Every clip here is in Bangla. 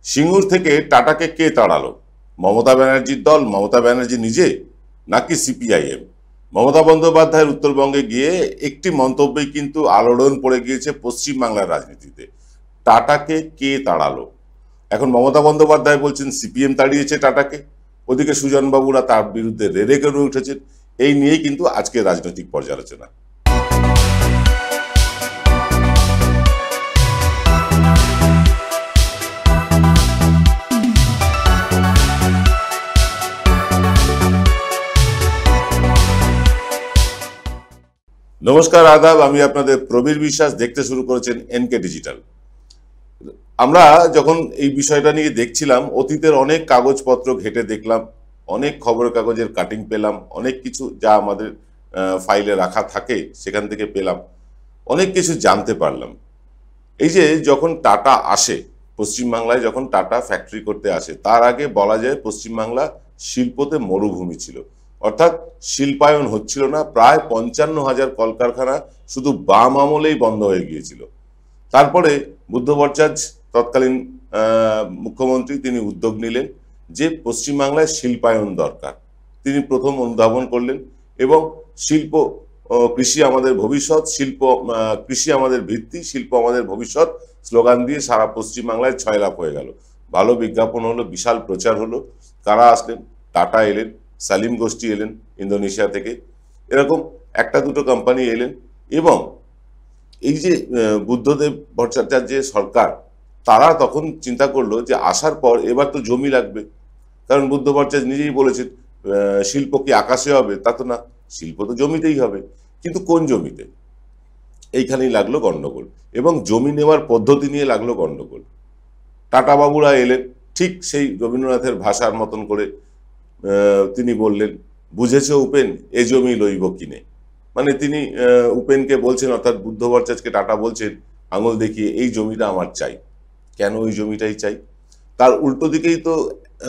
সিঙ্গুর থেকে টাটাকে কে তাড়ালো? মমতা ব্যানার্জির দল, মমতা ব্যানার্জি নিজে, নাকি সিপিআইএম? মমতা বন্দ্যোপাধ্যায়ের উত্তরবঙ্গে গিয়ে একটি মন্তব্যই কিন্তু আলোড়ন পড়ে গিয়েছে পশ্চিমবাংলার রাজনীতিতে। টাটাকে কে তাড়ালো? এখন মমতা বন্দ্যোপাধ্যায় বলছেন সিপিএম তাড়িয়েছে টাটাকে, ওদিকে সুজনবাবুরা তার বিরুদ্ধে রেড়ে করে উঠেছেন। এই নিয়েই কিন্তু আজকে রাজনৈতিক পর্যালোচনা। নমস্কার, আদাব, আমি আপনাদের প্রবীর বিশ্বাস। দেখতে শুরু করেছেন এনকে ডিজিটাল। আমরা যখন এই বিষয়টা নিয়ে দেখছিলাম, অতীতের অনেক কাগজপত্র ঘেটে দেখলাম, অনেক খবরের কাগজের কাটিং পেলাম, অনেক কিছু যা আমাদের ফাইলে রাখা থাকে সেখান থেকে পেলাম, অনেক কিছু জানতে পারলাম। এই যে যখন টাটা আসে পশ্চিমবাংলায়, যখন টাটা ফ্যাক্টরি করতে আসে, তার আগে বলা যায় পশ্চিমবাংলা শিল্পতে মরুভূমি ছিল, অর্থাৎ শিল্পায়ন হচ্ছিল না। প্রায় 55,000 কলকারখানা শুধু বাম আমলেই বন্ধ হয়ে গিয়েছিল। তারপরে বুদ্ধ ভট্টাচার্য, তৎকালীন মুখ্যমন্ত্রী, তিনি উদ্যোগ নিলেন যে পশ্চিমবাংলায় শিল্পায়ন দরকার। তিনি প্রথম অনুধাবন করলেন এবং শিল্প, কৃষি আমাদের ভবিষ্যৎ, কৃষি আমাদের ভিত্তি, শিল্প আমাদের ভবিষ্যৎ স্লোগান দিয়ে সারা পশ্চিমবাংলায় ছয়লাপ হয়ে গেল। ভালো বিজ্ঞাপন হলো, বিশাল প্রচার হলো। কারা আসলেন? টাটা এলেন, সালিম গোষ্ঠী এলেন ইন্দোনেশিয়া থেকে, এরকম একটা দুটো কোম্পানি এলেন। এবং এই যে বুদ্ধদেব ভট্টাচার্যের সরকার, তারা তখন চিন্তা করলো যে আসার পর এবার তো জমি লাগবে। কারণ বুদ্ধ ভট্টাচার্য নিজেই বলেছেন, শিল্প কি আকাশে হবে? তা তো না, শিল্প তো জমিতেই হবে। কিন্তু কোন জমিতে? এইখানেই লাগলো গন্ডগোল, এবং জমি নেওয়ার পদ্ধতি নিয়ে লাগলো গন্ডগোল। টাটা বাবুরা এলেন, ঠিক সেই রবীন্দ্রনাথের ভাষার মতন করে তিনি বললেন, বুঝেছ উপেন, এ জমি লইব কিনে। মানে তিনি উপেনকে বলছেন, অর্থাৎ বুদ্ধ ভট্টাচার্যকে টাটা বলছেন আঙুল দেখিয়ে, এই জমিটা আমার চাই। কেন ওই জমিটাই চাই? তার উল্টো দিকেই তো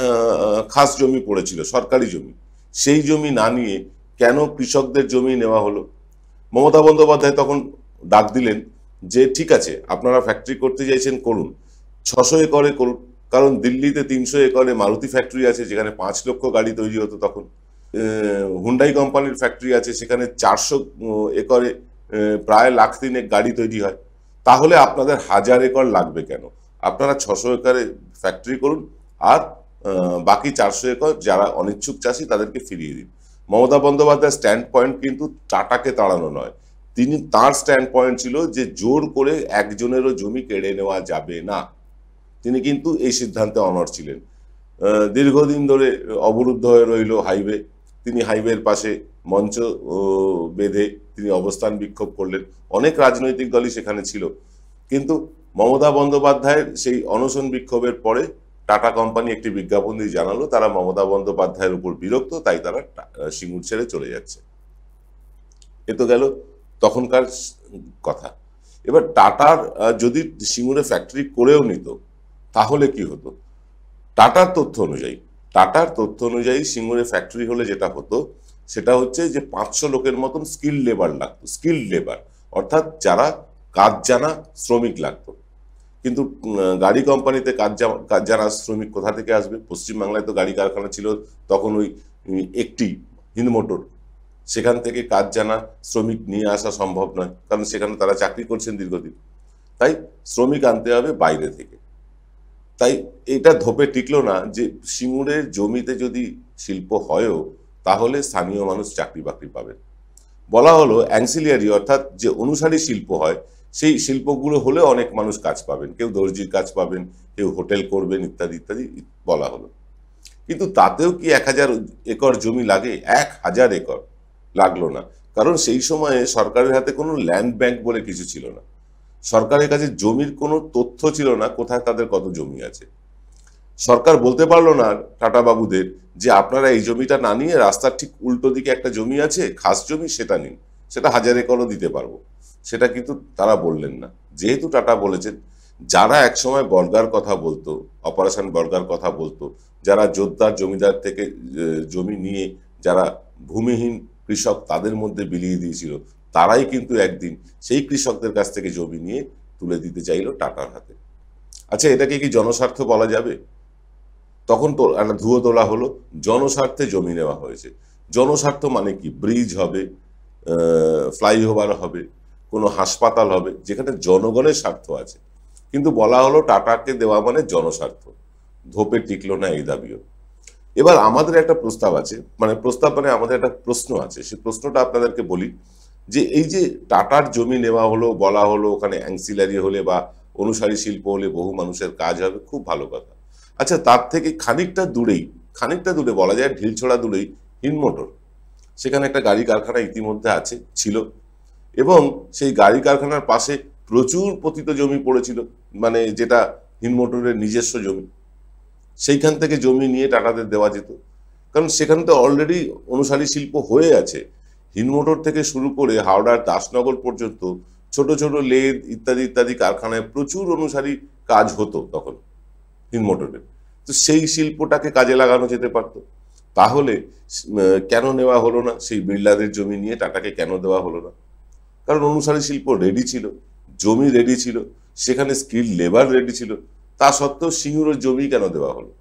খাস জমি পড়েছিল, সরকারি জমি। সেই জমি না নিয়ে কেন কৃষকদের জমি নেওয়া হলো? মমতা বন্দ্যোপাধ্যায় তখন ডাক দিলেন যে ঠিক আছে, আপনারা ফ্যাক্টরি করতে চাইছেন, করুন, 600 একরে করুন। কারণ দিল্লিতে 300 একরে মারুতি ফ্যাক্টরি আছে, যেখানে 5 লক্ষ গাড়ি তৈরি হতো তখন। হুন্ডাই কোম্পানির ফ্যাক্টরি আছে, সেখানে 400 একরে প্রায় 1,03,000 গাড়ি তৈরি হয়। তাহলে আপনাদের 1000 একর লাগবে কেন? আপনারা 600 একরে ফ্যাক্টরি করুন, আর বাকি 400 একর যারা অনিচ্ছুক চাষি তাদেরকে ফিরিয়ে দিন। মমতা বন্দ্যোপাধ্যায়ের স্ট্যান্ড পয়েন্ট কিন্তু টাটাকে তাড়ানো নয়। তার স্ট্যান্ড পয়েন্ট ছিল যে জোর করে একজনেরও জমি কেড়ে নেওয়া যাবে না। তিনি কিন্তু এই সিদ্ধান্তে অনড় ছিলেন। দীর্ঘদিন ধরে অবরুদ্ধ হয়ে রইল হাইওয়ে। তিনি হাইওয়ের পাশে মঞ্চ বেঁধে তিনি অবস্থান বিক্ষোভ করলেন। অনেক রাজনৈতিক দলই সেখানে ছিল। কিন্তু মমতা বন্দ্যোপাধ্যায়ের সেই অনশন বিক্ষোভের পরে টাটা কোম্পানি একটি বিজ্ঞাপন দিয়ে জানালো তারা মমতা বন্দ্যোপাধ্যায়ের উপর বিরক্ত, তাই তারা সিঙ্গুর ছেড়ে চলে যাচ্ছে। এ তো গেল তখনকার কথা। এবার টাটার যদি সিঙ্গুরে ফ্যাক্টরি করেও নিত, তাহলে কি হতো? টাটার তথ্য অনুযায়ী সিঙ্গুরে ফ্যাক্টরি হলে যেটা হতো সেটা হচ্ছে যে 500 লোকের মতন স্কিল্ড লেবার লাগতো। স্কিল্ড লেবার অর্থাৎ যারা কাজ জানা শ্রমিক লাগতো। কিন্তু গাড়ি কোম্পানিতে কাজ জানা শ্রমিক কোথা থেকে আসবে? পশ্চিমবাংলায় তো গাড়ি কারখানা ছিল তখন ওই একটি, হিন্দ মোটর। সেখান থেকে কাজ জানা শ্রমিক নিয়ে আসা সম্ভব নয়, কারণ সেখানে তারা চাকরি করছেন দীর্ঘদিন। তাই শ্রমিক আনতে হবে বাইরে থেকে। তাই এটা ধোপে টিকলো না যে সিঙ্গুরের জমিতে যদি শিল্প হয়ও, তাহলে স্থানীয় মানুষ চাকরি বাকরি পাবেন। বলা হলো অ্যান্সিলিয়ারি, অর্থাৎ যে অনুসারী শিল্প হয়, সেই শিল্পগুলো হলে অনেক মানুষ কাজ পাবেন। কেউ দর্জির কাজ পাবেন, কেউ হোটেল করবেন, ইত্যাদি ইত্যাদি বলা হলো। কিন্তু তাতেও কি 1000 একর জমি লাগে? 1000 একর লাগলো না। কারণ সেই সময়ে সরকারের হাতে কোনো ল্যান্ড ব্যাংক বলে কিছু ছিল না। সরকারের কাছে জমির কোনো তথ্য ছিল না, কোথায় তাদের কত জমি আছে। সরকার বলতে পারলো না টাটা বাবুদের যে আপনারা এই জমিটা না নিয়ে রাস্তার ঠিক উল্টো দিকে একটা জমি আছে, খাস জমি, সেটা নিন, সেটা 1000 একরও দিতে পারবো। সেটা কিন্তু তারা বললেন না। যেহেতু টাটা বলেছেন, যারা একসময় বর্গার কথা বলতো, অপারেশন বর্গার কথা বলতো, যারা জোরদার জমিদার থেকে জমি নিয়ে যারা ভূমিহীন কৃষক তাদের মধ্যে বিলিয়ে দিয়েছিল, তারাই কিন্তু একদিন সেই কৃষকদের কাছ থেকে জমি নিয়ে তুলে দিতে চাইলো টাটার হাতে। আচ্ছা, এটাকে কি জনস্বার্থ বলা যাবে? তখন তো একটা ধুয়ো তোলা হলো, জনস্বার্থে জমি নেওয়া হয়েছে। জনস্বার্থ মানে কি? ব্রিজ হবে, ফ্লাইওভার হবে, কোনো হাসপাতাল হবে, যেখানে জনগণের স্বার্থ আছে। কিন্তু বলা হলো টাটাকে দেওয়া মানে জনস্বার্থ। ধোপে টিকলো না এই দাবিও। এবার আমাদের একটা প্রস্তাব আছে, মানে প্রস্তাব মানে আমাদের একটা প্রশ্ন আছে, সেই প্রশ্নটা আপনাদেরকে বলি যে এই যে টাটার জমি নেওয়া হলো, বলা হলো ওখানে অ্যাংসিলারি হলে বা অনুসারী শিল্প হলে বহু মানুষের কাজ হবে, খুব ভালো কথা। আচ্ছা, তার থেকে খানিকটা দূরে বলা যায় ঢিলছড়া দূরেই হিনমোটর, সেখানে একটা গাড়ি কারখানা ইতিমধ্যে ছিল, এবং সেই গাড়ি কারখানার পাশে প্রচুর পতিত জমি পড়েছিল, মানে যেটা হিনমোটরের নিজস্ব জমি। সেইখান থেকে জমি নিয়ে টাটাদের দেওয়া যেত, কারণ সেখানে তো অলরেডি অনুসারী শিল্প হয়ে আছে। হিনমোটর থেকে শুরু করে হাওড়ার দাসনগর পর্যন্ত ছোট ছোট লেদ ইত্যাদি ইত্যাদি কারখানায় প্রচুর অনুসারী কাজ হতো তখন হিনমোটরের। তো সেই শিল্পটাকে কাজে লাগানো যেতে পারত। তাহলে কেন নেওয়া হলো না? সেই বিড়লাদের জমি নিয়ে টাটাকে কেন দেওয়া হলো না? কারণ অনুসারী শিল্প রেডি ছিল, জমি রেডি ছিল, সেখানে স্কিল লেবার রেডি ছিল। তা সত্ত্বেও সিঙ্গুরের জমি কেন দেওয়া হলো?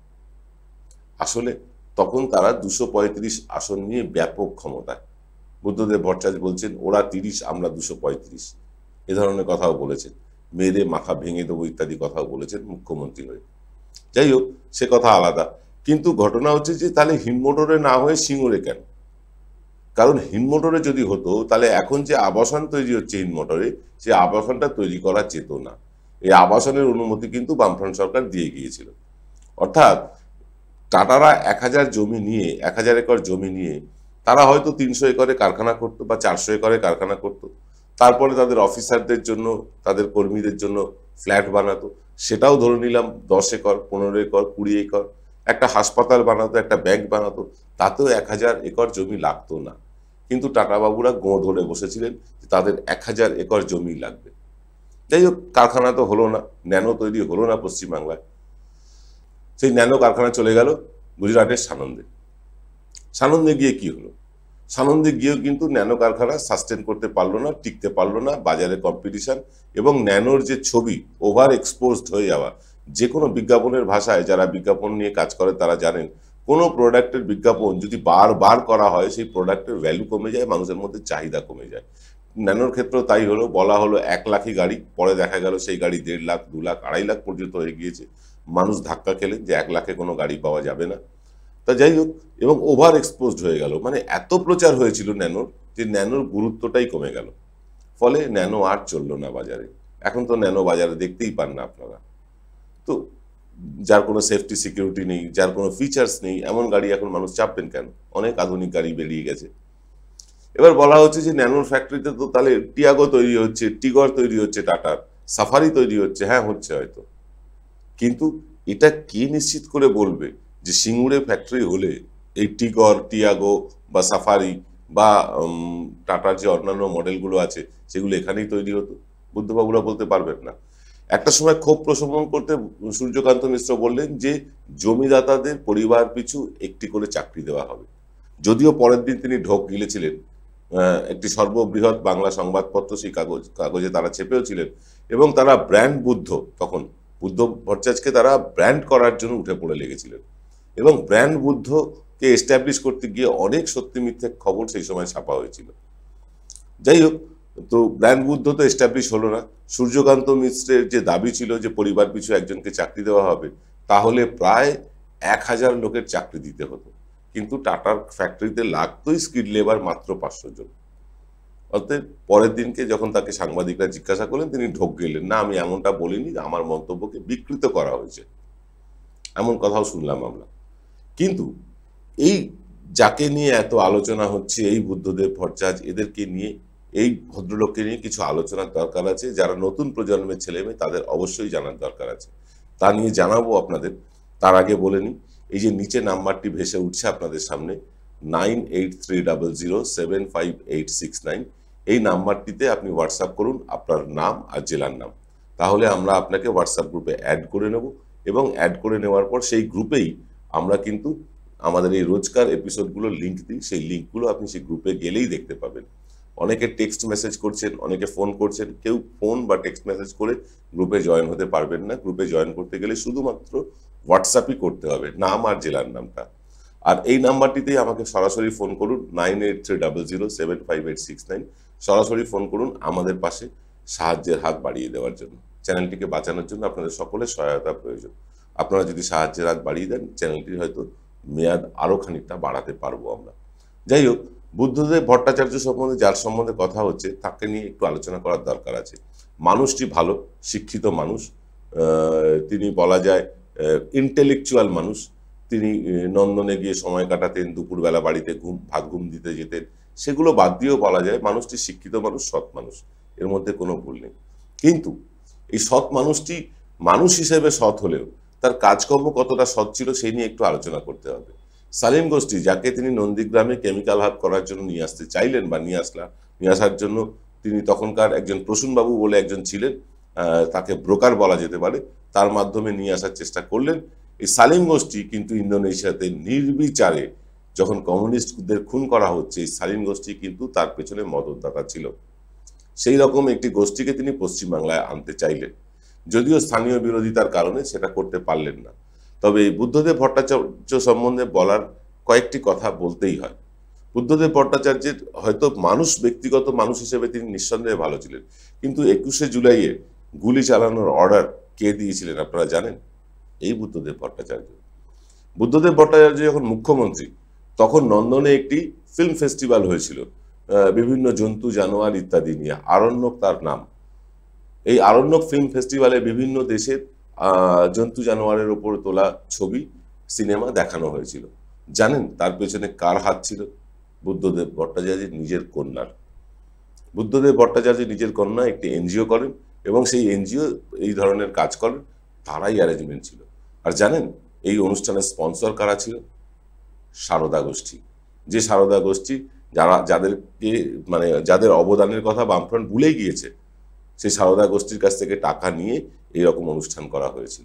আসলে তখন তারা 235 আসন নিয়ে ব্যাপক ক্ষমতায়। বুদ্ধদেব ভট্টাচার্য বলছেন ওরা 30, আমরা 235, এ ধরনের কথাও বলেছেন। মেরে মাথা ভেঙে দেবো ইত্যাদি কথাও বলেছেন মুখ্যমন্ত্রী হয়ে। যাই হোক, সে কথা আলাদা। কিন্তু ঘটনা হচ্ছে যে তাহলে হিনমোটরে না হয়ে সিঙ্গুরে কেন? কারণ হিনমোটরে যদি হতো তাহলে এখন যে আবাসন তৈরি হচ্ছে হিনমোটরে, সেই আবাসনটা তৈরি করা যেত না। এই আবাসনের অনুমতি কিন্তু বামফ্রন্ট সরকার দিয়ে গিয়েছিল। অর্থাৎ টাটারা 1000 একর জমি নিয়ে তারা হয়তো 300 একরে কারখানা করতো বা 400 একরে কারখানা করতো। তারপরে তাদের অফিসারদের জন্য, তাদের কর্মীদের জন্য ফ্ল্যাট বানাতো। সেটাও ধরে নিলাম 10 একর, 15 একর, 20 একর। একটা হাসপাতাল বানাতো, একটা ব্যাংক বানাতো, তাতেও 1000 একর জমি লাগতো না। কিন্তু টাটা বাবুরা গোঁ ধরে বসেছিলেন যে তাদের 1000 একর জমি লাগবে। যাই হোক, কারখানা তো হলো না, ন্যানো তৈরি হলো না পশ্চিমবাংলায়। সেই ন্যানো কারখানা চলে গেল গুজরাটের সানন্দে গিয়ে কি হলো? সানন্দে গিয়েও কিন্তু ন্যানো কারখানা সাস্টেন করতে পারলো না, টিকতে পারলো না, বাজারে কম্পিটিশন এবং ন্যানোর যে ছবি ওভার এক্সপোজড হয়ে যাওয়া। যে কোনো বিজ্ঞাপনের ভাষায় যারা বিজ্ঞাপন নিয়ে কাজ করে তারা জানেন, কোনো প্রোডাক্টের বিজ্ঞাপন যদি বারবার করা হয় সেই প্রোডাক্টের ভ্যালু কমে যায়, মানুষের মধ্যে চাহিদা কমে যায়। ন্যানোর ক্ষেত্রেও তাই হলো। বলা হলো 1 লাখই গাড়ি, পরে দেখা গেল সেই গাড়ি 1.5 লাখ, 2 লাখ, 2.5 লাখ পর্যন্ত হয়ে গিয়েছে। মানুষ ধাক্কা খেলেন যে 1 লাখে কোনো গাড়ি পাওয়া যাবে না। তা যাই হোক, এবং ওভার এক্সপোজড হয়ে গেল, মানে এত প্রচার হয়েছিল ন্যানোর যে ন্যানোর গুরুত্বটাই কমে গেল। ফলে ন্যানো আর চললো না বাজারে। এখন তো ন্যানো বাজারে দেখতেই পান না আপনারা। তো যার কোনো সেফটি সিকিউরিটি নেই, যার কোনো ফিচার্স নেই, এমন গাড়ি এখন মানুষ চাপবেন কেন? অনেক আধুনিক গাড়ি বেরিয়ে গেছে। এবার বলা হচ্ছে যে ন্যানোর ফ্যাক্টরিতে তো তাহলে টিয়াগো তৈরি হচ্ছে, টিগর তৈরি হচ্ছে, টাটার সাফারি তৈরি হচ্ছে। হ্যাঁ, হচ্ছে হয়তো, কিন্তু এটা কে নিশ্চিত করে বলবে যে সিঙ্গুরে ফ্যাক্টরি হলে এই টিগর, টিয়াগো বা সাফারি বা টাটার যে অন্যান্য মডেলগুলো আছে সেগুলো এখানেই তৈরি হতো? বুদ্ধবাবুরা বলতে পারবেন না। একটা সময় ক্ষোভ প্রশমন করতে সূর্যকান্ত মিশ্র বললেন যে জমিদাতাদের পরিবার পিছু একটি করে চাকরি দেওয়া হবে। যদিও পরের দিন তিনি ঢোক গিলেছিলেন। একটি সর্ববৃহৎ বাংলা সংবাদপত্র সেই কাগজে তারা চেপেও ছিলেন, এবং তারা ব্র্যান্ড তখন বুদ্ধ ভট্টাচার্যকে তারা ব্র্যান্ড করার জন্য উঠে পড়ে লেগেছিলেন, এবং ব্র্যান্ড বুদ্ধকে এস্টাবলিশ করতে গিয়ে অনেক সত্যি মিথ্যে খবর সেই সময় ছাপা হয়েছিল। যাই হোক, তো ব্র্যান্ড বুদ্ধ তো এস্টাবলিশ হলো না। সূর্যকান্ত মিশ্রের যে দাবি ছিল যে পরিবার পিছু একজনকে চাকরি দেওয়া হবে, তাহলে প্রায় 1000 লোকের চাকরি দিতে হতো। কিন্তু টাটার ফ্যাক্টরিতে লাগতোই স্কিল লেবার মাত্র 500 জন। অতএব পরের দিনকে যখন তাকে সাংবাদিকরা জিজ্ঞাসা করলেন, তিনি ঢোক গেলেন, না আমি এমনটা বলিনি, আমার মন্তব্যকে বিকৃত করা হয়েছে, এমন কথাও শুনলাম আমরা। কিন্তু এই যাকে নিয়ে এত আলোচনা হচ্ছে, এই বুদ্ধদেব ভট্টাচার্য, এদেরকে নিয়ে, এই ভদ্রলোককে নিয়ে কিছু আলোচনার দরকার আছে। যারা নতুন প্রজন্মের ছেলে মেয়ে তাদের অবশ্যই জানার দরকার আছে, তা নিয়ে জানাবো আপনাদের। তার আগে বলে নিই, এই যে নিচে নাম্বারটি ভেসে উঠছে আপনাদের সামনে 9830075869, এই নাম্বারটিতে আপনি হোয়াটসঅ্যাপ করুন আপনার নাম আর জেলার নাম। তাহলে আমরা আপনাকে হোয়াটসঅ্যাপ গ্রুপে অ্যাড করে নেব, এবং অ্যাড করে নেওয়ার পর সেই গ্রুপেই আমরা কিন্তু আমাদের এই রোজকার এপিসোডগুলোর লিঙ্ক দিই। সেই লিঙ্কগুলো আপনি সেই গ্রুপে গেলেই দেখতে পাবেন। অনেকে টেক্সট মেসেজ করছেন, অনেকে ফোন করছেন। কেউ ফোন বা টেক্সট মেসেজ করে গ্রুপে জয়েন হতে পারবেন না। গ্রুপে জয়েন করতে গেলে শুধুমাত্র হোয়াটসঅ্যাপই করতে হবে, নাম আর জেলার নামটা। আর এই নাম্বারটিতেই আমাকে সরাসরি ফোন করুন, 9830075869। সরাসরি ফোন করুন আমাদের পাশে সাহায্যের হাত বাড়িয়ে দেওয়ার জন্য। চ্যানেলটিকে বাঁচানোর জন্য আপনাদের সকলের সহায়তা প্রয়োজন। আপনারা যদি সাহায্যের হাত বাড়িয়ে দেন, চ্যানেলটির হয়তো মেয়াদ আরও খানিকটা বাড়াতে পারবো আমরা। যাই হোক, বুদ্ধদেব ভট্টাচার্য সম্বন্ধে যার সম্বন্ধে কথা হচ্ছে, তাকে নিয়ে একটু আলোচনা করার দরকার আছে। মানুষটি ভালো, শিক্ষিত মানুষ, তিনি বলা যায় ইন্টেলেকচুয়াল মানুষ। তিনি নন্দনে গিয়ে সময় কাটাতেন, দুপুরবেলা বাড়িতে ভাত ঘুম দিতে যেতেন। সেগুলো বাদ দিয়েও বলা যায় মানুষটি শিক্ষিত মানুষ, সৎ মানুষ, এর মধ্যে কোনো ভুল নেই। কিন্তু এই সৎ মানুষটি মানুষ হিসেবে সৎ হলেও তার কাজকর্ম কতটা সৎ ছিল সেই নিয়ে একটু আলোচনা করতে হবে। সালিম গোষ্ঠী, যাকে তিনি নন্দীগ্রামে কেমিক্যাল হাব করার জন্য নিয়ে আসতে চাইলেন বা নিয়ে আসার জন্য তিনি তখনকার একজন প্রসূনবাবু বলে একজন ছিলেন, তাকে ব্রোকার বলা যেতে পারে, তার মাধ্যমে নিয়ে আসার চেষ্টা করলেন। এই সালিম গোষ্ঠী কিন্তু ইন্দোনেশিয়াতে নির্বিচারে যখন কমিউনিস্টদের খুন করা হচ্ছে, এই সালিম গোষ্ঠী কিন্তু তার পেছনে মদতদাতা ছিল। সেই রকম একটি গোষ্ঠীকে তিনি পশ্চিমবাংলায় আনতে চাইলেন, যদিও স্থানীয় বিরোধিতার কারণে সেটা করতে পারলেন না। তবে এই বুদ্ধদেব ভট্টাচার্য সম্বন্ধে বলার কয়েকটি কথা বলতেই হয়। বুদ্ধদেব ভট্টাচার্যের হয়তো ব্যক্তিগত মানুষ হিসেবে তিনি নিঃসন্দেহে ভালো ছিলেন, কিন্তু 21শে জুলাইয়ে গুলি চালানোর অর্ডার কে দিয়েছিলেন আপনারা জানেন? এই বুদ্ধদেব ভট্টাচার্য। বুদ্ধদেব ভট্টাচার্য যখন মুখ্যমন্ত্রী, তখন নন্দনে একটি ফিল্ম ফেস্টিভ্যাল হয়েছিল, বিভিন্ন জন্তু জানোয়ার ইত্যাদি নিয়ে। আরণ্যক তার নাম। এই আরণ্যক ফিল্ম ফেস্টিভ্যালে বিভিন্ন দেশের জন্তু জানোয়ারের ওপর তোলা ছবি, সিনেমা দেখানো হয়েছিল। জানেন তার পেছনে কার হাত ছিল? বুদ্ধদেব ভট্টাচার্যের নিজের কন্যার। বুদ্ধদেব ভট্টাচার্য নিজের কন্যা একটি এনজিও করেন এবং সেই এনজিও এই ধরনের কাজ করেন, তারাই অ্যারেঞ্জমেন্ট ছিল। আর জানেন এই অনুষ্ঠানের স্পন্সর কারা ছিল? সারদা গোষ্ঠী। যে সারদা গোষ্ঠী যাদেরকে যাদের অবদানের কথা বামফ্রন্ট ভুলেই গিয়েছে, সেই সারদা গোষ্ঠীর কাছ থেকে টাকা নিয়ে এইরকম অনুষ্ঠান করা হয়েছিল।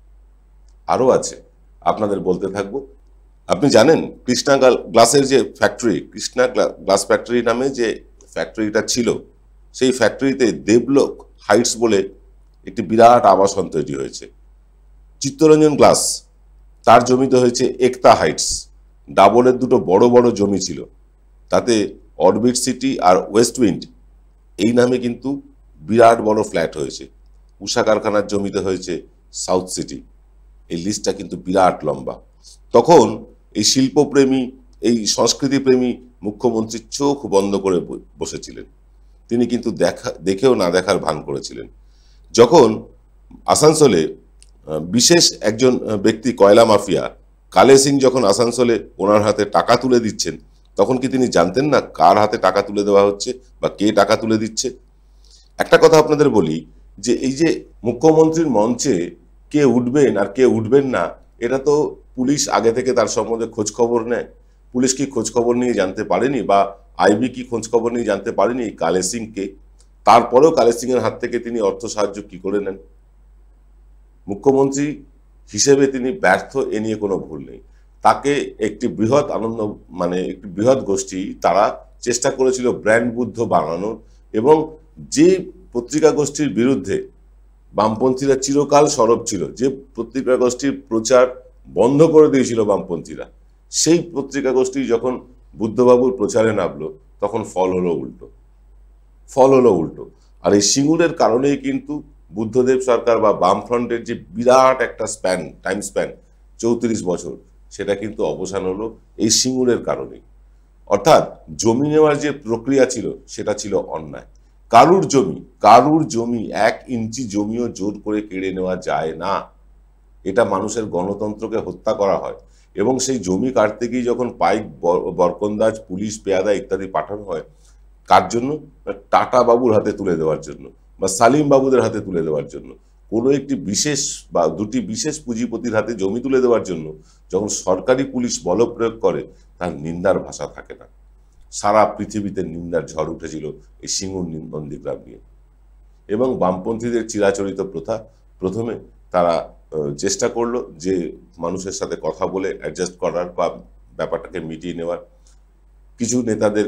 আরও আছে, আপনাদের বলতে থাকবো। আপনি জানেন কৃষ্ণা গ্লাসের যে ফ্যাক্টরি, কৃষ্ণা গ্লাস ফ্যাক্টরি নামে যে ফ্যাক্টরিটা ছিল, সেই ফ্যাক্টরিতে দেবলোক হাইটস বলে একটি বিরাট আবাসন তৈরি হয়েছে। চিত্তরঞ্জন গ্লাস, তার জমিতে হয়েছে একতা হাইটস। ডাবলের দুটো বড় বড় জমি ছিল, তাতে অরবিট সিটি আর ওয়েস্ট উইন্ড এই নামে কিন্তু বিরাট বড় ফ্ল্যাট হয়েছে। উষা কারখানার জমিতে হয়েছে সাউথ সিটি। এই লিস্টটা কিন্তু বিরাট লম্বা। তখন এই শিল্পপ্রেমী, এই সংস্কৃতিপ্রেমী মুখ্যমন্ত্রী চোখ বন্ধ করে বসেছিলেন। তিনি কিন্তু দেখেও না দেখার ভান করেছিলেন। যখন আসানসোলে বিশেষ একজন ব্যক্তি, কয়লা মাফিয়া কালে সিং, যখন আসানসোলে ওনার হাতে টাকা তুলে দিচ্ছেন, তখন কি তিনি জানতেন না কার হাতে টাকা তুলে দেওয়া হচ্ছে বা কে টাকা তুলে দিচ্ছে? একটা কথা আপনাদের বলি, যে এই যে মুখ্যমন্ত্রীর মঞ্চে কে উঠবেন আর কে উঠবেন না, এটা তো পুলিশ আগে থেকে তার সম্বন্ধে খোঁজ খবর নেয়। পুলিশ কি খোঁজ খবর নিয়ে জানতে পারেনি, বা আইবি কি খোঁজ খবর নিয়ে জানতে পারেনি কালে সিংকে? তারপরেও কালে সিং এর হাত থেকে তিনি অর্থ সাহায্য কি করে নেন? মুখ্যমন্ত্রী হিসেবে তিনি ব্যর্থ, এ নিয়ে কোনো ভুল নেই। তাকে একটি একটি বৃহৎ গোষ্ঠী, তারা চেষ্টা করেছিল ব্র্যান্ড বুদ্ধ বানানোর, এবং যে পত্রিকা গোষ্ঠীর বিরুদ্ধে বামপন্থীরা চিরকাল সরব ছিল, যে পত্রিকা গোষ্ঠীর প্রচার বন্ধ করে দিয়েছিল বামপন্থীরা, সেই পত্রিকা গোষ্ঠী যখন বুদ্ধবাবুর প্রচারে নামলো, তখন ফল হলো উল্টো। আর এই সিঙ্গুরের কারণেই কিন্তু বুদ্ধদেব সরকার বা বামফ্রন্টের যে বিরাট একটা টাইম স্প্যান 34 বছর, সেটা কিন্তু অবসান হলো এই সিঙ্গুরের কারণেই। অর্থাৎ জমি নেওয়ার যে প্রক্রিয়া ছিল, সেটা ছিল অন্যায়। কারুর জমি 1 ইঞ্চি জমিও জোর করে কেড়ে নেওয়া যায় না। এটা মানুষের গণতন্ত্রকে হত্যা করা হয়। এবং সেই জমি কাটতে গিয়ে যখন পাইক, বরকন্দাজ, পুলিশ, পেয়াদা ইত্যাদি পাঠানো হয়, কার জন্য? টাটা বাবুর হাতে তুলে দেওয়ার জন্য, বা সালিম বাবুদের হাতে তুলে দেওয়ার জন্য। কোনো একটি বিশেষ বা দুটি বিশেষ পুঁজিপতির হাতে জমি তুলে দেওয়ার জন্য যখন সরকারি পুলিশ বল প্রয়োগ করে, তার নিন্দার ভাষা থাকে না। সারা পৃথিবীতে নিন্দার ঝড় উঠেছিল এই সিঙ্গুর নন্দীগ্রাম নিয়ে। এবং বামপন্থীদের চিরাচরিত প্রথা, প্রথমে তারা চেষ্টা করলো যে মানুষের সাথে কথা বলে অ্যাডজাস্ট করার বা ব্যাপারটাকে মিটিয়ে নেওয়ার। কিছু নেতাদেরকে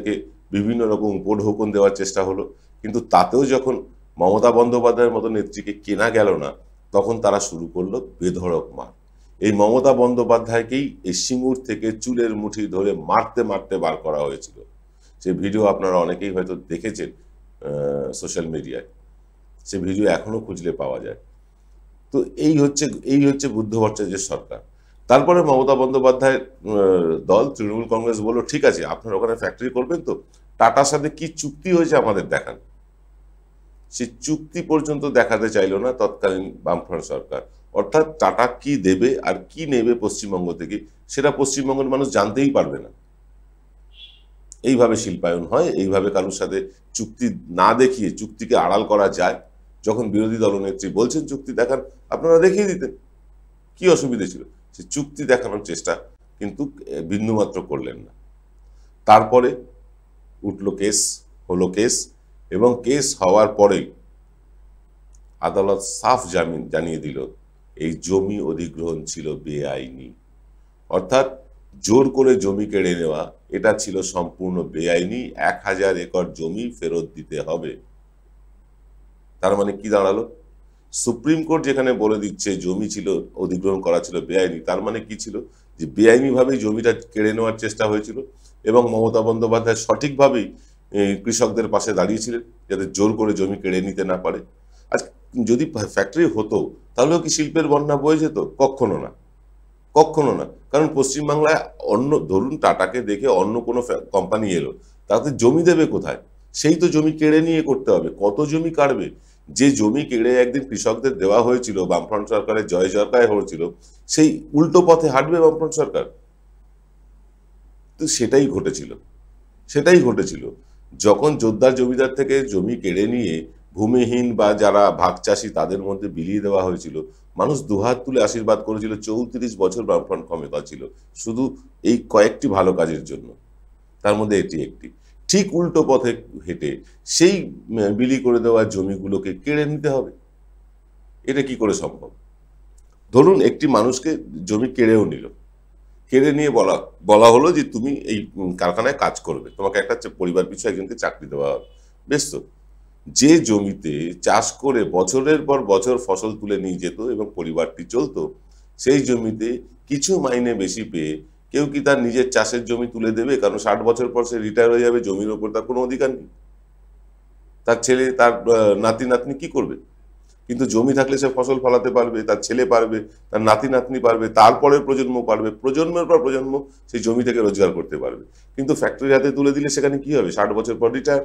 বিভিন্ন রকম উপঢৌকন দেওয়ার চেষ্টা হলো, কিন্তু তাতেও যখন মমতা বন্দ্যোপাধ্যায়ের মতো নেত্রীকে কেনা গেল না, তখন তারা শুরু করলো বেধড়ক মার। এই মমতা বন্দ্যোপাধ্যায়কেই এই সিঙ্গুর থেকে চুলের মুঠি ধরে মারতে মারতে বার করা হয়েছিল। সে ভিডিও আপনারা অনেকেই হয়তো দেখেছেন সোশ্যাল মিডিয়ায়, সে ভিডিও এখনো খুঁজলে পাওয়া যায়। তো এই হচ্ছে বুদ্ধ ভট্টাচার্যের সরকার। তারপরে মমতা বন্দ্যোপাধ্যায়ের দল তৃণমূল কংগ্রেস বলল, ঠিক আছে আপনার ওখানে ফ্যাক্টরি করবেন তো, টাটার সাথে কি চুক্তি হয়েছে আমাদের দেখান। সে চুক্তি পর্যন্ত দেখাতে চাইল না তৎকালীন বামফ্রন্ট সরকার। অর্থাৎ টাটা কি দেবে আর কি নেবে পশ্চিমবঙ্গ থেকে, সেটা পশ্চিমবঙ্গের মানুষ জানতেই পারবে না। এইভাবে শিল্পায়ন হয়, এইভাবে কারোর সাথে চুক্তি না দেখিয়ে চুক্তিকে আড়াল করা যায়। যখন বিরোধী দলনেত্রী বলছেন চুক্তি দেখান, আপনারা দেখিয়ে দিতেন, কি অসুবিধে ছিল? সে চুক্তি দেখানোর চেষ্টা কিন্তু বিন্দুমাত্র করলেন না। তারপরে উঠলো কেস, হলো কেস, এবং কেস হওয়ার পরেই আদালত সাফ জানিয়ে দিল এই জমি অধিগ্রহণ ছিল বেআইনি। অর্থাৎ জোর করে জমি কেড়ে নেওয়া, এটা ছিল সম্পূর্ণ বেআইনি। 1000 একর জমি ফেরত দিতে হবে। তার মানে কি দাঁড়ালো? সুপ্রিম কোর্ট যেখানে বলে দিচ্ছে জমি ছিল অধিগ্রহণ করা ছিল বেআইনি, তার মানে কি ছিল? যে বেআইনি ভাবেই জমিটা কেড়ে নেওয়ার চেষ্টা হয়েছিল, এবং মমতা বন্দ্যোপাধ্যায় সঠিকভাবেই কৃষকদের পাশে দাঁড়িয়েছিলেন যাতে জোর করে জমি কেড়ে নিতে না পারে। আজ যদি ফ্যাক্টরি হতো তাহলেও কি শিল্পের বন্যা বয়ে যেত? কখনো না, কখনো না। কারণ পশ্চিমবাংলায় অন্য, ধরুন টাটাকে দেখে অন্য কোনো কোম্পানি এলো, তাতে জমি দেবে কোথায়? সেই তো জমি কেড়ে নিয়ে করতে হবে। কত জমি কাটবে? যে জমি কেড়ে একদিন কৃষকদের দেওয়া হয়েছিল, বামফ্রন্ট সরকারের জয় জয়কার হয়েছিল, সেই উল্টো পথে হাঁটবে বামফ্রন্ট সরকার? তো সেটাই ঘটেছিল। যখন জোরদার জমিদার থেকে জমি কেড়ে নিয়ে ভূমিহীন বা যারা ভাগ চাষি তাদের মধ্যে বিলিয়ে দেওয়া হয়েছিল, মানুষ দুহাত তুলে আশীর্বাদ করেছিল। 34 বছর বামফ্রন্ট ক্ষমতা ছিল শুধু এই কয়েকটি ভালো কাজের জন্য, তার মধ্যে এটি একটি। ঠিক উল্টো পথে হেঁটে সেই বিলি করে দেওয়া জমিগুলোকে কেড়ে নিতে হবে, এটা কি করে সম্ভব? ধরুন একটি মানুষকে জমি কেড়েও নিল, কেড়ে নিয়ে বলা হলো যে তুমি এই কারখানায় কাজ করবে, তোমাকে একটা পরিবার পিছু একজনকে চাকরি দেওয়া হবে। বেশ তো, যে জমিতে চাষ করে বছরের পর বছর ফসল তুলে নিয়ে যেত এবং পরিবারটি চলতো, সেই জমিতে কিছু মাইনে বেশি পেয়ে কেউ কি তার নিজের চাষের জমি তুলে দেবে? কারণ 60 বছর পর সে রিটায়ার হয়ে যাবে, জমির ওপর তার কোনো অধিকার নেই। তার ছেলে, তার নাতি নাতনি কি করবে? কিন্তু জমি থাকলে সে ফসল ফলাতে পারবে, তার ছেলে পারবে, তার নাতি নাতনি পারবে, তারপরের প্রজন্ম পারবে, প্রজন্মের পর প্রজন্ম সেই জমি থেকে রোজগার করতে পারবে। কিন্তু ফ্যাক্টরি হাতে তুলে দিলে সেখানে কি হবে? 60 বছর পর রিটায়ার।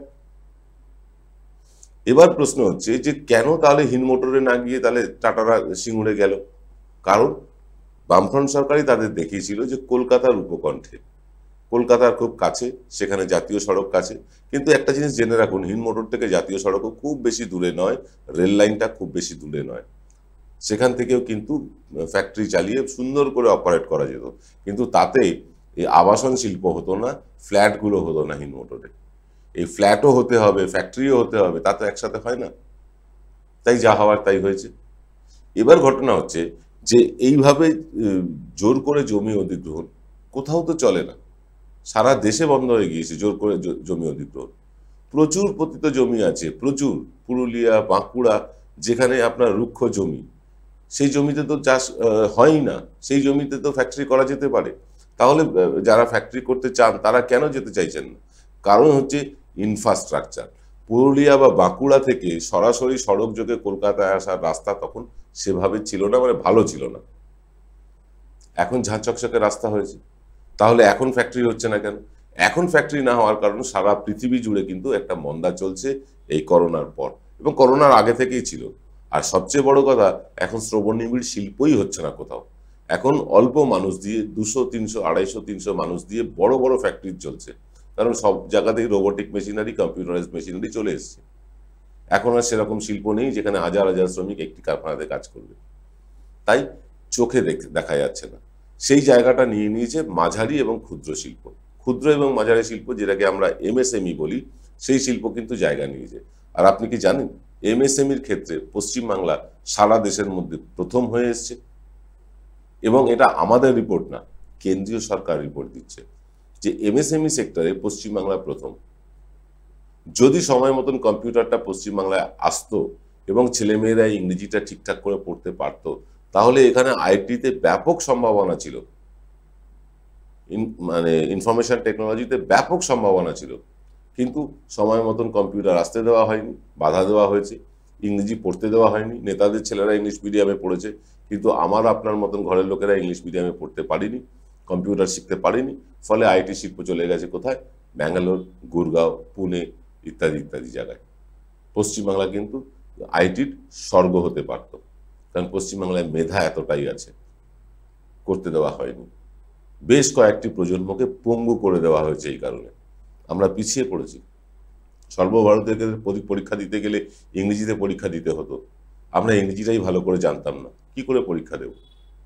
এবার প্রশ্ন হচ্ছে যে কেন তাহলে হিন্দমোটরে না গিয়ে তাহলে টাটারা সিঙ্গুরে গেল? কারণ বামফ্রন্ট সরকারই তাদের দেখিয়েছিল যে কলকাতার উপকণ্ঠে, কলকাতার খুব কাছে, সেখানে জাতীয় সড়ক কাছে। কিন্তু একটা জিনিস জেনে রাখুন, হিন্দমোটর থেকে জাতীয় সড়কও খুব বেশি দূরে নয়, রেল লাইনটা খুব বেশি দূরে নয়। সেখান থেকেও কিন্তু ফ্যাক্টরি চালিয়ে সুন্দর করে অপারেট করা যেত। কিন্তু তাতে এই আবাসন শিল্প হতো না, ফ্ল্যাটগুলো হতো না হিন্দমোটরে। এই ফ্ল্যাটও হতে হবে, ফ্যাক্টরিও হতে হবে, তা তো একসাথে হয় না। তাই যা হওয়ার তাই হয়েছে। এবার ঘটনা হচ্ছে যে এইভাবে জোর করে জমি অধিগ্রহণ কোথাও তো চলে না, সারা দেশে বন্ধ হয়ে গিয়েছে জোর করে জমি অধিগ্রহণ। প্রচুর পতিত জমি আছে, প্রচুর। পুরুলিয়া, বাঁকুড়া, যেখানে আপনার রুক্ষ জমি, সেই জমিতে তো চাষ হয়ই না, সেই জমিতে তো ফ্যাক্টরি করা যেতে পারে। তাহলে যারা ফ্যাক্টরি করতে চান তারা কেন যেতে চাইছেন না? কারণ হচ্ছে ইনফ্রাস্ট্রাকচার। পুরুলিয়া বা বাঁকুড়া থেকে সরাসরি সড়ক যোগে কলকাতায় আসার রাস্তা তখন সেভাবে ছিল না, মানে ভালো ছিল না। এখন ঝাঁ চকচকে রাস্তা হয়েছে। তাহলে এখন ফ্যাক্টরি হচ্ছে না কেন? এখন ফ্যাক্টরি না হওয়ার কারণে সারা পৃথিবী জুড়ে কিন্তু একটা মন্দা চলছে এই করোনার পর, এবং করোনার আগে থেকেই ছিল। আর সবচেয়ে বড় কথা, এখন শ্রবণনিবিড় শিল্পই হচ্ছে না কোথাও। এখন অল্প মানুষ দিয়ে 200, 300, 250, 300 মানুষ দিয়ে বড় বড় ফ্যাক্টরি চলছে। কারণ সব জায়গাতেই রোবোটিক মেশিনারি, কম্পিউটারাইজড মেশিনারি চলে এসছে। এখন আর সেরকম শিল্প নেই যেখানে হাজার হাজার শ্রমিক একটি কারখানাতে কাজ করবে। তাই চোখে দেখা যাচ্ছে না। সেই জায়গাটা নিয়ে নিয়েছে মাঝারি এবং ক্ষুদ্র শিল্প। ক্ষুদ্র এবং মাঝারি শিল্প, যেটাকে আমরা এমএসএমই বলি, সেই শিল্প কিন্তু জায়গা নিয়েছে। আর আপনি কি জানেন, এমএসএমইর ক্ষেত্রে পশ্চিমবাংলা সারা দেশের মধ্যে প্রথম হয়ে এসছে। এবং এটা আমাদের রিপোর্ট না, কেন্দ্রীয় সরকার রিপোর্ট দিচ্ছে যে এমএসএমই সেক্টরে পশ্চিমবাংলা প্রথম। যদি সময় মতন কম্পিউটারটা পশ্চিমবাংলায় আসতো এবং ছেলেমেয়েরা ইংরেজিটা ঠিকঠাক করে পড়তে পারতো, তাহলে এখানে আইটিতে ব্যাপক সম্ভাবনা ছিল, মানে ইনফরমেশন টেকনোলজিতে ব্যাপক সম্ভাবনা ছিল। কিন্তু সময় মতন কম্পিউটার আসতে দেওয়া হয়নি, বাধা দেওয়া হয়েছে, ইংরেজি পড়তে দেওয়া হয়নি। নেতাদের ছেলেরা ইংলিশ মিডিয়ামে পড়েছে, কিন্তু আমার আপনার মতন ঘরের লোকেরা ইংলিশ মিডিয়ামে পড়তে পারিনি, কম্পিউটার শিখতে পারিনি। ফলে আইটি শিল্প চলে গেছে কোথায়? ব্যাঙ্গালোর, গুরগাঁও, পুনে ইত্যাদি ইত্যাদি জায়গায়। পশ্চিমবাংলা কিন্তু আইটির স্বর্গ হতে পারত, কারণ পশ্চিমবাংলায় মেধা এতটাই আছে। করতে দেওয়া হয়নি। বেশ কয়েকটি প্রজন্মকে পঙ্গু করে দেওয়া হয়েছে। এই কারণে আমরা পিছিয়ে পড়েছি। সর্বভারতীয় পরীক্ষা দিতে গেলে ইংরেজিতে পরীক্ষা দিতে হতো। আমরা ইংরেজিটাই ভালো করে জানতাম না, কি করে পরীক্ষা দেব?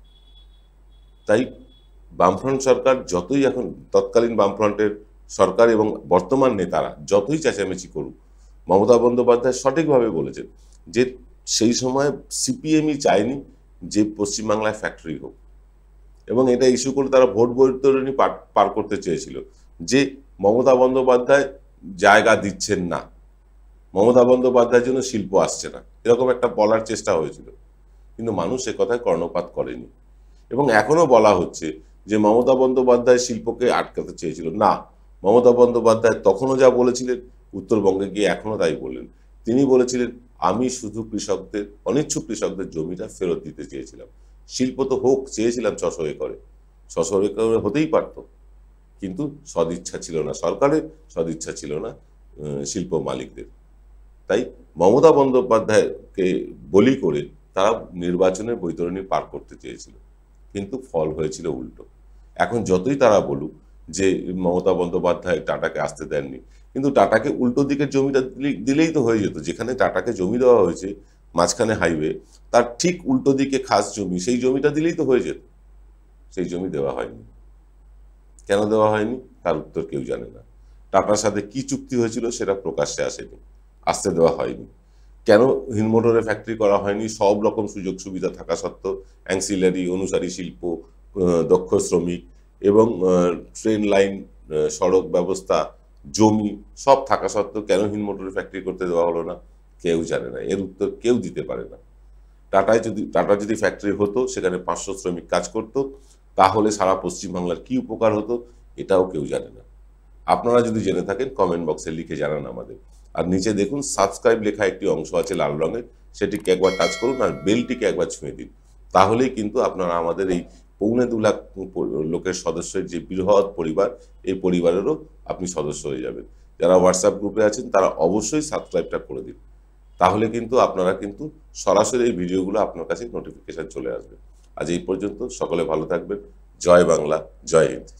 তাই বামফ্রন্ট সরকার যতই এখন, তৎকালীন বামফ্রন্টের সরকার এবং বর্তমান নেতারা যতই চেঁচামেচি করুক, মমতা বন্দ্যোপাধ্যায় সঠিকভাবে বলেছেন যে সেই সময় সিপিএমই চায়নি যে পশ্চিমবাংলায় ফ্যাক্টরি হোক, এবং এটা ইস্যু করে তারা ভোট বৈতরণী পার করতে চেয়েছিল যে মমতা বন্দ্যোপাধ্যায় জায়গা দিচ্ছেন না, মমতা বন্দ্যোপাধ্যায়ের জন্য শিল্প আসছে না, এরকম একটা বলার চেষ্টা হয়েছিল। কিন্তু মানুষ সে কথায় কর্ণপাত করেনি। এবং এখনো বলা হচ্ছে যে মমতা বন্দ্যোপাধ্যায় শিল্পকে আটকাতে চেয়েছিল। না, মমতা বন্দ্যোপাধ্যায় তখনও যা বলেছিলেন, উত্তরবঙ্গে গিয়ে এখনো তাই বললেন। তিনি বলেছিলেন, আমি শুধু কৃষকদের, অনিচ্ছুক কৃষকদের জমিটা ফেরত দিতে চেয়েছিলাম। শিল্প তো হোক চেয়েছিলাম 600 একরে, 600 একরে হতেই পারত, কিন্তু সদিচ্ছা ছিল না সরকারের, সদিচ্ছা ছিল না শিল্প মালিকদের। তাই মমতা বন্দ্যোপাধ্যায়কে বলি করে তারা নির্বাচনের বৈতরণী পার করতে চেয়েছিল, কিন্তু ফল হয়েছিল উল্টো। এখন যতই তারা বলুক যে মমতা বন্দ্যোপাধ্যায় টাটাকে আসতে দেননি, কিন্তু টাটাকে উল্টো দিকের জমিটা দিলেই তো হয়ে যেত। যেখানে টাটাকে জমি দেওয়া হয়েছে, মাঝখানে হাইওয়ে, তার ঠিক উল্টো দিকে খাস জমি, সেই জমিটা দিলেই তো হয়ে যেত। সেই জমি দেওয়া হয়নি। কেন দেওয়া হয়নি তার উত্তর কেউ জানে না। টাটার সাথে কি চুক্তি হয়েছিল সেটা প্রকাশ্যে আসেনি, আসতে দেওয়া হয়নি। কেন হিনমোটরে ফ্যাক্টরি করা হয়নি? সব রকম সুযোগ সুবিধা থাকা সত্ত্বেও, অ্যাংসিলারি, অনুসারী শিল্প, দক্ষ শ্রমিক এবং ট্রেন লাইন, সড়ক ব্যবস্থা, জমি সব থাকা সত্ত্বেও কেন হিনমোটরে ফ্যাক্টরি করতে দেওয়া হলো না? কেউ জানে না, এর উত্তর কেউ দিতে পারে না। টাটা যদি ফ্যাক্টরি হতো, সেখানে 500 শ্রমিক কাজ করত, তাহলে সারা পশ্চিমবাংলার কি উপকার হতো এটাও কেউ জানে না। আপনারা যদি জেনে থাকেন কমেন্ট বক্সে লিখে জানান আমাদের। আর নিচে দেখুন সাবস্ক্রাইব লেখা একটি অংশ আছে লাল রঙের, সেটিকে একবার টাচ করুন আর বেলটিকে একবার ছুঁয়ে দিন। তাহলেই কিন্তু আপনারা আমাদের এই 2.25 লাখ লোকের সদস্যের যে বৃহৎ পরিবার, এই পরিবারেরও আপনি সদস্য হয়ে যাবেন। যারা হোয়াটসঅ্যাপ গ্রুপে আছেন তারা অবশ্যই সাবস্ক্রাইবটা করে দিন। তাহলে কিন্তু আপনারা কিন্তু সরাসরি এই ভিডিওগুলো আপনার কাছে নোটিফিকেশন চলে আসবে। আজ এই পর্যন্ত, সকলে ভালো থাকবেন। জয় বাংলা, জয় হিন্দ।